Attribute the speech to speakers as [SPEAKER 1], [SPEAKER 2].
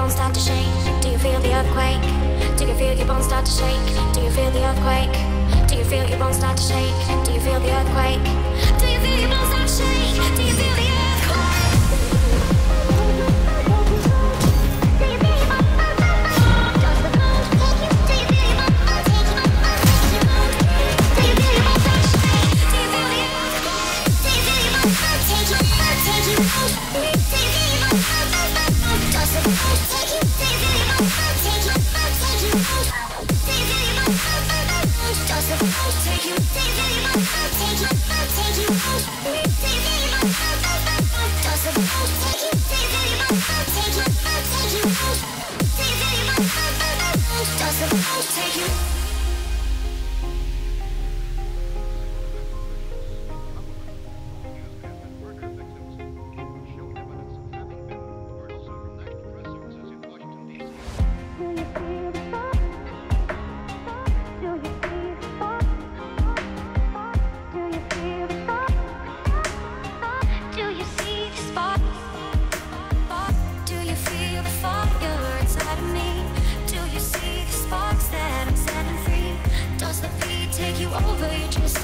[SPEAKER 1] bones start to shake? Do you feel the earthquake? Do you feel your bones start to shake? Do you feel the earthquake? Do you feel your bones start to shake? Do you feel the earthquake? Do you feel your bones start to shake? Do you feel the earthquake? Over, you just